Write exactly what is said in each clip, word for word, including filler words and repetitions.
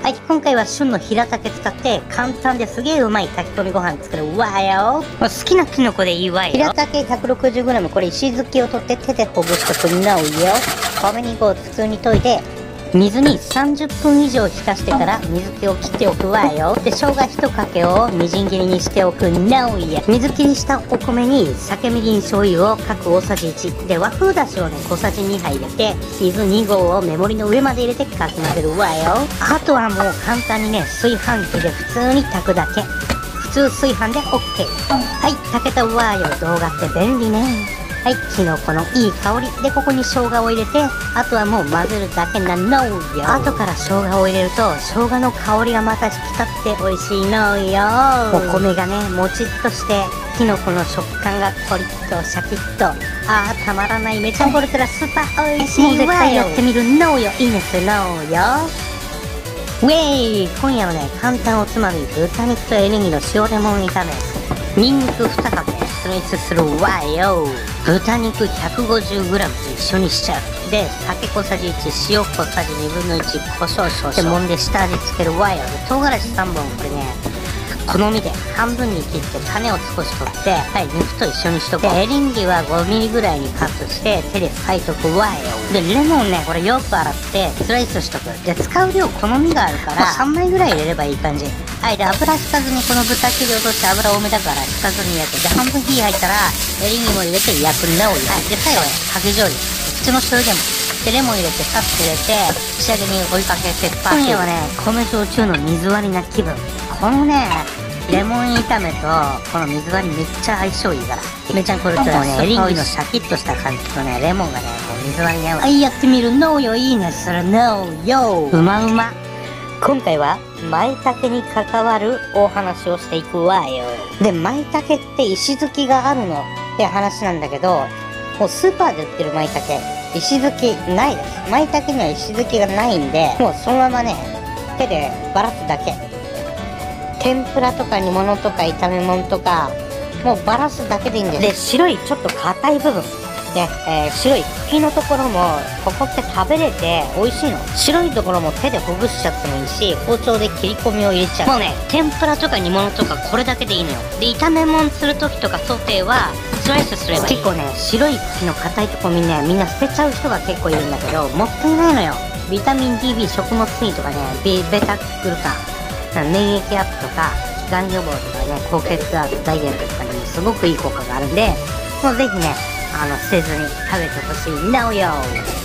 はい、今回は旬のヒラタケ使って簡単ですげえうまい炊き込みご飯作るわよ。好きなキノコでいいわよ。ヒラタケ ひゃくろくじゅうグラム、これ石突きを取って手でほぐしてくんなうよ。小麦粉を普通に溶いて水にさんじゅっぷん以上浸してから水気を切っておくわよ。で、生姜一かけをみじん切りにしておくなおや。水切りしたお米に酒みりん醤油を各大さじいちで、和風だしをね小さじにはい入れて水に合をメモリの上まで入れてかき混ぜるわよ。あとはもう簡単にね炊飯器で普通に炊くだけ。普通炊飯で オーケー。 はい、炊けたわよ。動画って便利ね。はい、キノコのいい香りで、ここに生姜を入れて、あとはもう混ぜるだけなのよ。後から生姜を入れると生姜の香りがまた引き立って美味しいのよ。お米がねもちっとしてキノコの食感がコリッとシャキッと、あーたまらない。めちゃボルテラスーパー美味しいわよ。もう絶対やってみるのよ。いいねするのよ。ウェイ、今夜はね簡単おつまみ、豚肉とエリンギの塩レモン炒め、ニンニクにかけスライスするわよ。豚肉 ひゃくごじゅうグラム と一緒にしちゃう。で、酒小さじいち、塩小さじにぶんのいち、胡椒少々で揉んで下味つけるわよ。で、唐辛子さんぼん、これね好みで半分に切って種を少し取って、はい、肉と一緒にしとく。で、エリンギはごミリぐらいにカットして手で裂いとくわよ。で、レモンねこれよく洗ってスライスしとく。で、使う量好みがあるからさんまいぐらい入れればいい感じ。はい、で、油引かずに、この豚切り落として油多めだから引かずに焼く。で、半分火入ったらエリンギも入れて焼くんだおよ。はい、で、最後ねかけ醤油、普通の醤油でもでレモン入れてさっと入れて仕上げに追いかけてパン。今夜はね米焼酎の水割りな気分。このねレモン炒めとこの水割りめっちゃ相性いいから。めちゃんこれとねエリンギのシャキッとした感じとねレモンがねもう水割りに合う。はい、やってみるのよ。いいねするのよ。うまうま。今回は舞茸に関わるお話をしていくわよ。で、舞茸って石突きがあるのって話なんだけど、もうスーパーで売ってる舞茸石突きないです。舞茸には石突きがないんで、もうそのままね手でばらすだけ。天ぷらとか煮物とか炒め物とかもうばらすだけでいいんです。で、白いちょっと硬い部分で、えー、白い茎のところもここって食べれて美味しいの。白いところも手でほぐしちゃってもいいし、包丁で切り込みを入れちゃう。もうね天ぷらとか煮物とかこれだけでいいのよ。で、炒め物する時とかソテーはスライスすればいい。結構ね白い茎の硬いとこみんなみんな捨てちゃう人が結構いるんだけど、もったいないのよ。ビタミン ディービー 食物繊維とかね、ベベタグルカン、免疫アップとかがん予防とかね、高血圧ダイエットとかにもすごくいい効果があるんで、もうぜひねあの捨てずに食べてほしいなおよ。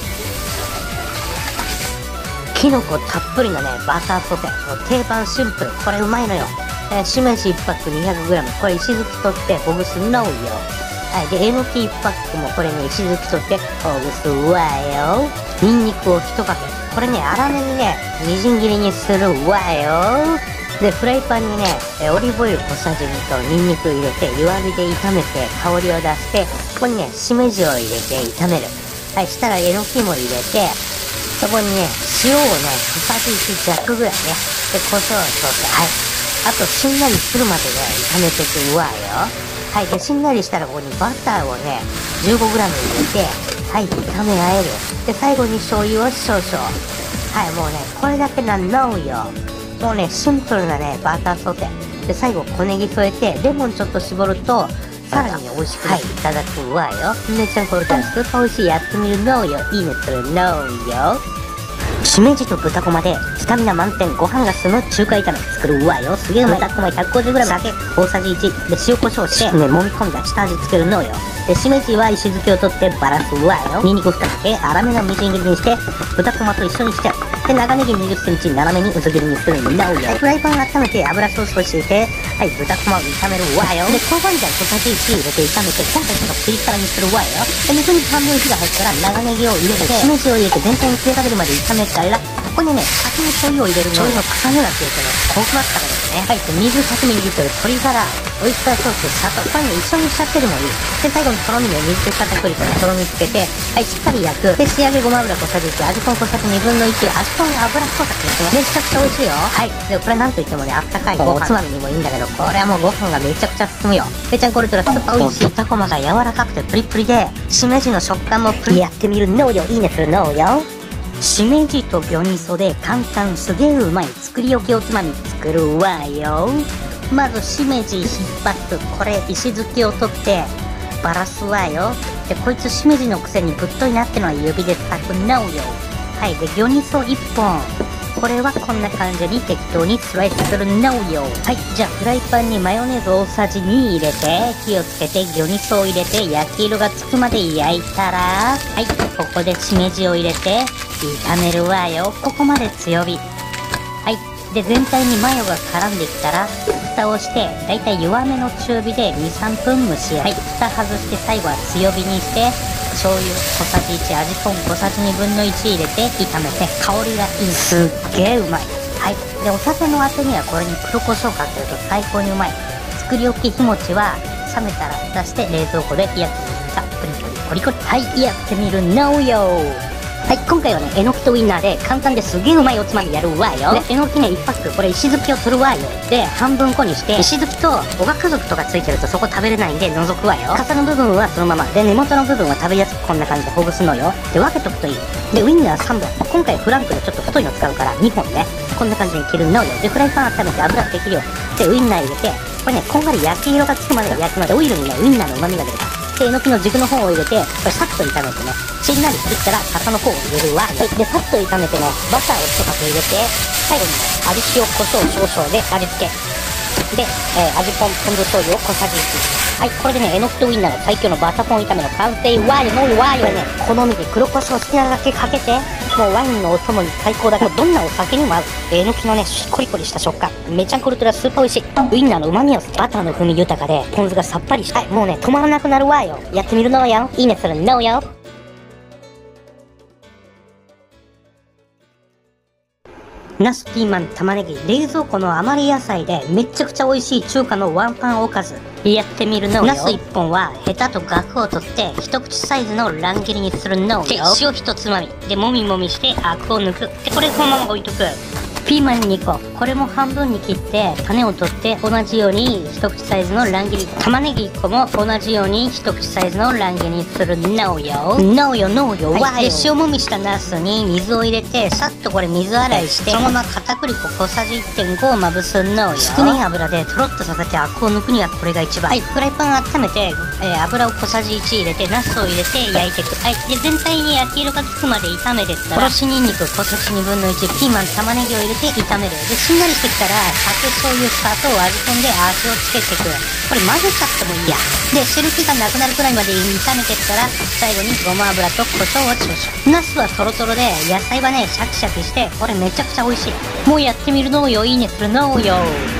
キノコたっぷりのねバターソテー、もう定番シンプル、これうまいのよ。えー、しめじいちパック にひゃくグラム、これ石突き取ってほぐすのよ。はい、でえのきいちパックもこれね石突き取ってほぐすわよ。ニンニクをひとかけ、これね粗めにねみじん切りにするわよ。で、フライパンにねオリーブオイル小さじにとニンニク入れて弱火で炒めて香りを出して、ここにねしめじを入れて炒める。はい、したらえのきも入れて、そこにね塩をね小さじいち弱ぐらいね、で胡椒を少々、はい、あとしんなりするまでね炒めていくわよ。はい、でしんなりしたらここにバターをね じゅうごグラム 入れて、はい、炒めあえる。で、最後に醤油を少々。はい、もうねこれだけなのよ。もうねシンプルなねバターソテーで、最後小ネギ添えてレモンちょっと絞るとさらに美味しく、はい、いただくわよ。めちゃんこれからスーパー美味しい。やってみるのよ。いいねするのよ。しめじと豚こまでスタミナ満点、ご飯が進む中華炒め作るわよ。すげえうまい。豚こま ひゃくごじゅうグラム、酒大さじいちで塩コショウしてね揉み込んだ下味つけるのよ。で、しめじは石突きを取ってバラすわよ。ニンニクにかけ粗めのみじん切りにして豚こまと一緒にしちゃう。で、長ネギにじゅっセンチ斜めに薄切りにするのよ。フライパンを温めて油ソースを敷いて、はい、豚こまを炒めるわよ。で、豆板醤小さじいち入れて炒めて、今回ちょっとピリ辛にするわよ。で、肉に半分火が入ったら長ネギを入れてしめじを入れて全体に切れかけるまで炒めたら、ここにね先に醤油を入れるの。醤油の臭みが消えてねコクますからですね。はい、で水 ひゃくミリリットル、 鶏ガラ、オイスターソース、砂糖、これね一緒にしちゃってるのいい。で、最後にとろみね水で片栗粉でとろみつけて、はい、しっかり焼く。で、仕上げごま油小さじいち、味ぽん小さじにぶんのいち、味ぽんが油っぽさってめちゃくちゃ美味しいよ。はい、でこれなんといってもねあったかいご飯おつまみにもいいんだけど、これはもうご飯がめちゃくちゃ進むよ。ぺちゃんこれとらスーパー美味しい。豚こまが柔らかくてプリプリでしめじの食感もプリ。やってみるのよ。いいねするのよ。 しめじと魚味噌で簡単すげえうまい作り置きおつまみ作るわよ。まずしめじ引っ張ってこれ石突きを取ってバラすわよ。でこいつしめじのくせにぶっといなってのは指で裂くなおよ。はい。で魚味噌いっぽん、これはこんな感じに適当にスライスするなおよ。はい。じゃあフライパンにマヨネーズ大さじに入れて火をつけて魚味噌を入れて焼き色がつくまで焼いたら、はい、ここでしめじを入れて炒めるわよ。ここまで強火。はい。で全体にマヨが絡んできたら蓋をしてだいたい弱めの中火で にさんぷん蒸し焼き、はい、蓋外して最後は強火にして醤油小さじいち、味ぽん小さじにぶんのいち入れて炒めて香りがいい。すっげえうまい。はい。でお酒のあてにはこれに黒胡椒かけると最高にうまい。作り置き日持ちは冷めたら出して冷蔵庫で冷やしてたっぷりコリコリ。はい。やってみるなおよ。はい。今回はねえのきとウインナーで簡単ですげえうまいおつまみやるわよ。でえのきねいっパック、これ石突きを取るわよ。で半分こにして石突きとおがくずくとかついてるとそこ食べれないんで除くわよ。傘の部分はそのままで根元の部分は食べやすくこんな感じでほぐすのよ。で分けとくといい。でウインナーさんぼん、今回フランクでちょっと太いの使うからにほんね、こんな感じに切るのよ。でフライパン温めて油適量でウインナー入れてこれねこんがり焼き色がつくまで焼くのでオイルにねウインナーの旨味が出るから。でえのきの軸の方を入れてこれさっと炒めてねしんなりしてきたら傘の方を入れるわ。でさっと炒めてねバターを一かけ入れて最後にね味塩コショウ少々で味付けで、えー、味ポンポン酢醤油を小さじいち。はい。これでねえのきとウインナーの最強のバタポン炒めの完成わよ。もうわよ。これね好みで黒胡椒好きなだけかけてもうワインのお供に最高だからどんなお酒にも合う。えのきのねコリコリした食感めちゃくるとらスーパー美味しい。ウインナーの旨味をバターの風味豊かでポン酢がさっぱりしたい。もうね止まらなくなるわよ。やってみるのよ。いいねするのよ。ナス、ピーマン、玉ねぎ、冷蔵庫の余り野菜でめちゃくちゃ美味しい中華のワンパンおかずやってみるのよ。ナスいっぽんはヘタとガクを取って一口サイズの乱切りにするのよ。で塩ひとつまみでもみもみしてアクを抜く。でこれそのまま置いとく。ピーマンにこ、これも半分に切って種を取って同じように一口サイズの乱切り。玉ねぎいっこも同じように一口サイズの乱切りにするのよ。のよのよ。はい。で塩もみしたナスに水を入れてさっとこれ水洗いしてそのまま片栗粉小さじ いってんご をまぶすのよ。少ない油でとろっとさせてアクを抜くにはこれが一番。はい。フライパン温めて、えー、油を小さじいち入れてナスを入れて焼いていく。はい。で全体に焼き色がつくまで炒めてったらおろしにんにく小さじにぶんのいち、ピーマン玉ねぎを入れて炒める。でしんなりしてきたら酒醤油砂糖を味ぽんで味をつけていく。これ混ぜちゃってもいいや。で汁気がなくなるくらいまで炒めてったら最後にごま油と胡椒を少々。ナスはトロトロで野菜はねシャキシャキしてこれめちゃくちゃ美味しい。もうやってみるのよ。いいねするのよ。